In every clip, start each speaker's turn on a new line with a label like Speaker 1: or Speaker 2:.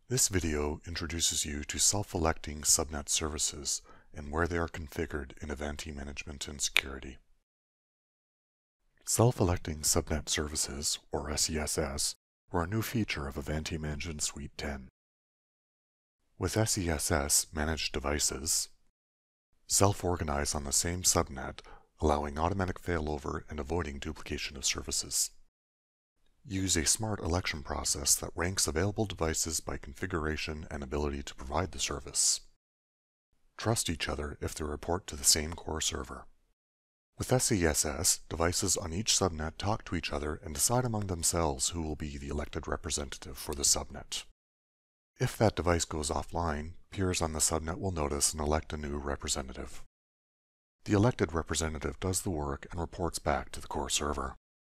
Speaker 1: This video introduces you to self-electing subnet services and where they are configured in Ivanti management and security. Self-electing subnet services, or SESS, were a new feature of Ivanti Management Suite 10. With SESS, managed devices self-organize on the same subnet, allowing automatic failover and avoiding duplication of services. Use a smart election process that ranks available devices by configuration and ability to provide the service. Trust each other if they report to the same core server. With SESS, devices on each subnet talk to each other and decide among themselves who will be the elected representative for the subnet. If that device goes offline, peers on the subnet will notice and elect a new representative. The elected representative does the work and reports back to the core server.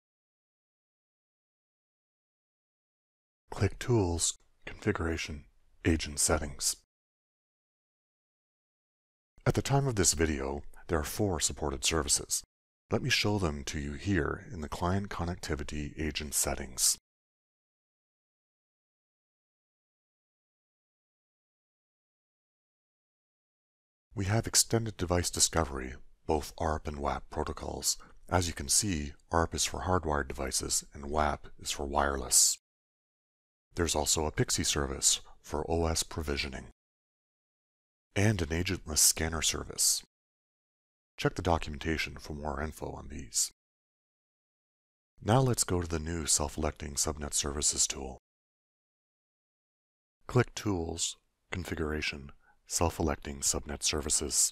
Speaker 1: Click Tools, Configuration, Agent Settings. At the time of this video, there are 4 supported services. Let me show them to you here in the Client Connectivity Agent Settings. We have Extended Device Discovery, both ARP and WAP protocols. As you can see, ARP is for hardwired devices and WAP is for wireless. There's also a PXE service for OS provisioning, and an agentless scanner service. Check the documentation for more info on these. Now let's go to the new Self-Electing Subnet Services tool. Click Tools, Configuration, Self-Electing Subnet Services.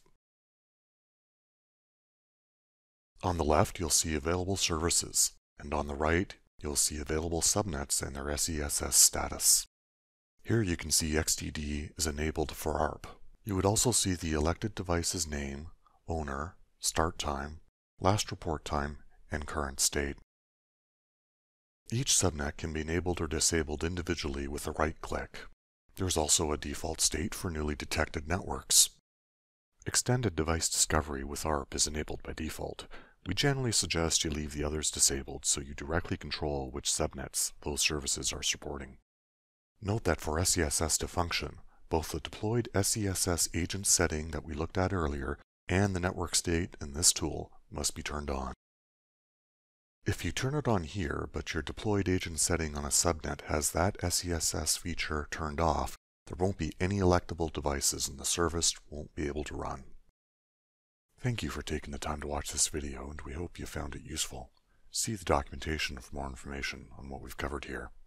Speaker 1: On the left, you'll see available services, and on the right, you'll see available subnets and their SESS status. Here you can see XDD is enabled for ARP. You would also see the elected device's name, owner, start time, last report time, and current state. Each subnet can be enabled or disabled individually with a right click. There's also a default state for newly detected networks. Extended Device Discovery with ARP is enabled by default. We generally suggest you leave the others disabled so you directly control which subnets those services are supporting. Note that for SESS to function, both the deployed SESS agent setting that we looked at earlier and the network state in this tool must be turned on. If you turn it on here, but your deployed agent setting on a subnet has that SESS feature turned off, there won't be any electable devices and the service won't be able to run. Thank you for taking the time to watch this video, and we hope you found it useful. See the documentation for more information on what we've covered here.